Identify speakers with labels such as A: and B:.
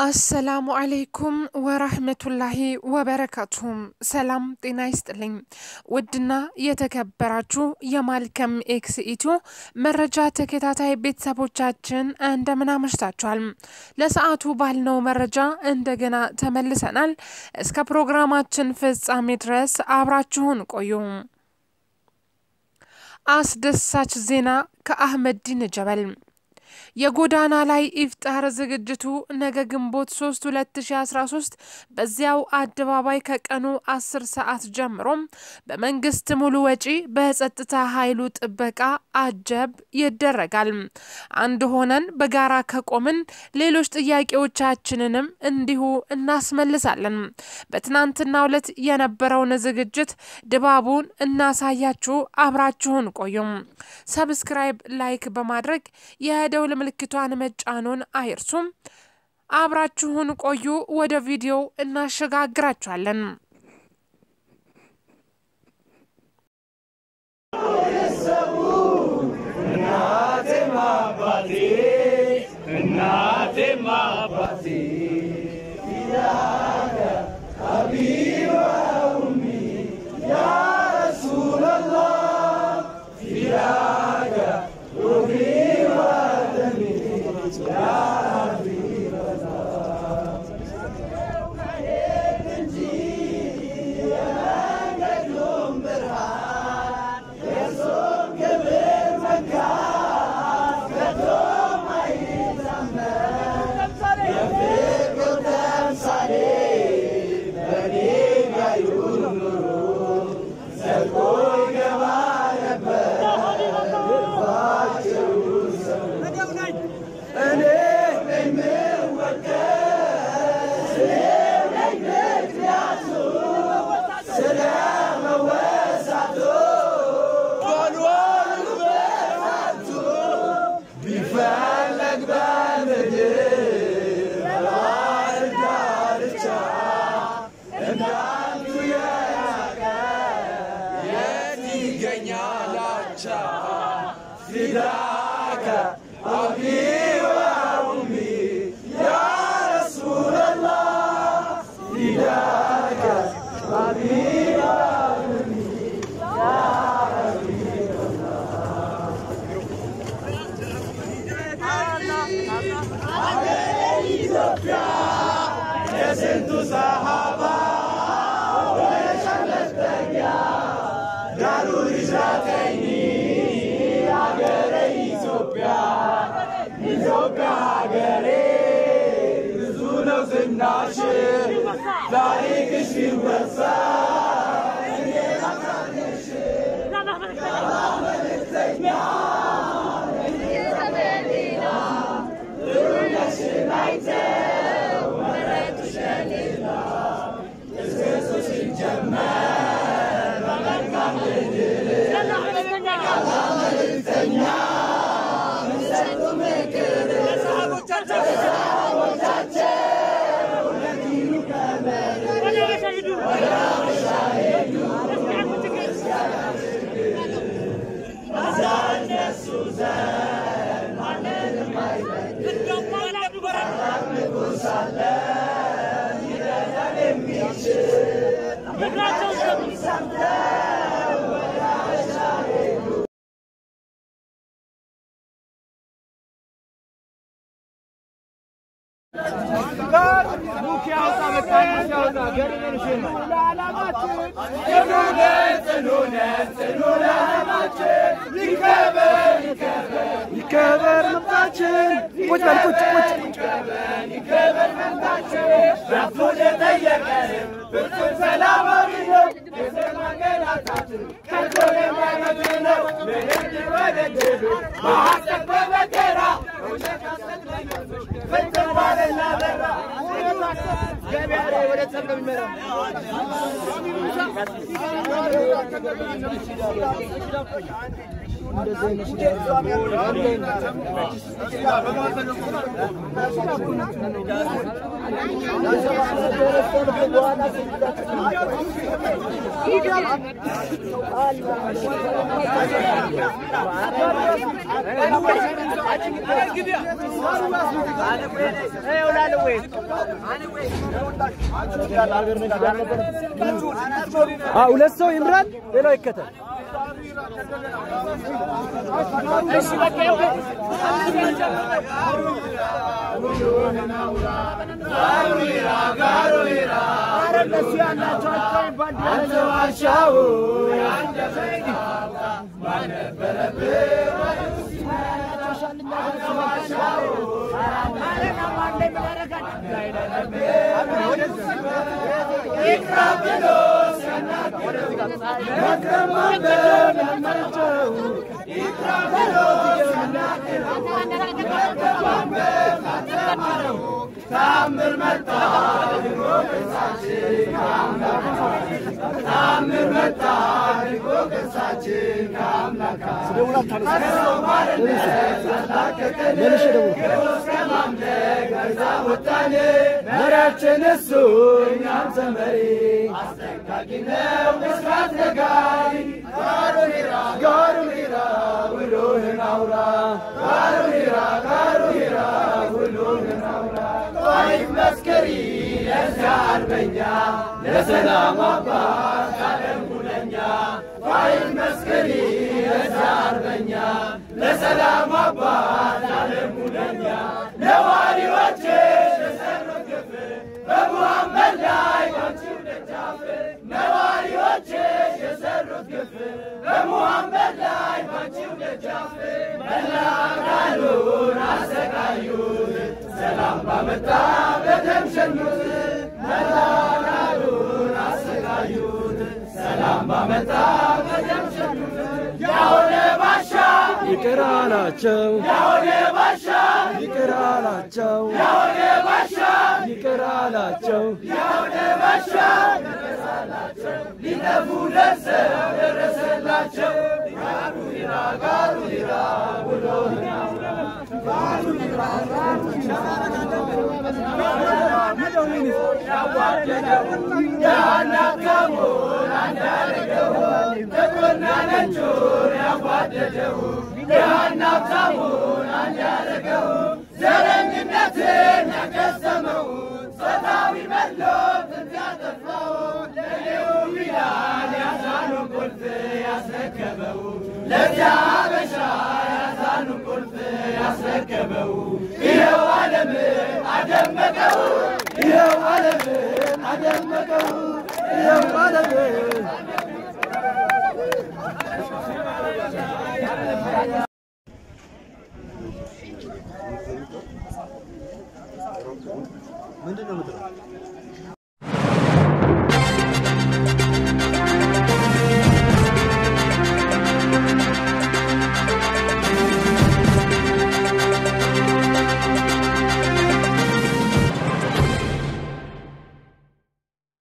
A: السلام عليكم ورحمة الله وبركاته سلام تنايستلين ودنا يتكبراتو يمالكم إكس إيتو مرجات كتاتاي بيت سابوچاچن عندما مشتاچوال لساعتو بالنو مرجا عندنا تملسنال اسكا بروغراماتچن فصامي ድረስ አብራችሁን ቆዩ አስደሳች ዜና ከአህመድ ዲን ጀበል የጎዳና ላይ ኢፍጣር ዝግጅቱ ነገ ግንቦት 3 2013 በዚያው አደባባይ ከቀኑ 10 ሰዓት ጀምሮ በመንግስት ሙሉ ወጪ በጸጥታ ኃይሉ ጥበቃ አጀብ ይደረጋል አንድ ሆነን በጋራ ከቆምን ሌሎች ጥያቄዎቻችንንም እንዲሁ እናስመልሳለን በትናንትናው ዕለት የነበረው ዝግጅት ድባቡን እናሳያችሁ አብራችሁን ቆዩ ሰብስክራይብ ላይክ በማድረግ የደውል ምልክቷን መጫኑን አይርሱም አብራችሁን ቆዩ ወደ ቪዲዮ እናሸጋግራችኋለን እናቴ ማባቴ ኢላካ ሀቢባ ኡሚ ያ ረሱላላህ ኢላካ ሩሂ
B: ሁለት ሰው ይምራል ሌላው ይከተል
C: እሺ በቃ ጋሩራ አረነሱ ያላቸው ባንዲራቸው ያንደፈይዲ ማነበረበ ታምር መጣ ድጎሳችን ታምር መጣ ድጎሳችን መሪያችን እሱ እኛም ዘመሪ አስጠንቃቂ ነው መስራት ነጋሪ ጋሩራ ውሎህን አውራ ጋሩራ ውሎህን አውራ طيب مسكري يزعر بيا لسلام أبار كلام ملنيا طيب مسكري يزعر بيا لسلام أبار كلام ملنيا نواري وجهي لسر كفر بمحمد لا يمشي للجافر نواري وجهي لسر كفر بمحمد لا يمشي للجافر بلا قالوا راسك عيون سلام بمتا بدم شنوت ملالون أسقايون سلام بمتا بدم شنوت يا ولي باشا
B: ይቀራላቸው
C: يا ولي باشا
B: ይቀራላቸው
C: يا ولي باشا
B: ይቀራላቸው
C: يا ولي باشا لنفو لسه درسلاቸው ጋሩራ ውሎህን አውራ ዘረኝነትን ያከሰመው ጾታዊ መድሎትን ያጠፋው ለሌው ቢላል ያዛኑን ቁልፍ ያስረከበው ለዚያ ሀበሻ ያዛኑን ቁልፍ ያስረከበው ይኸው ዓለምን አደመቀው
B: ይኸው ዓለምን አደመቀው ይኸው ዓለምን ምንድነው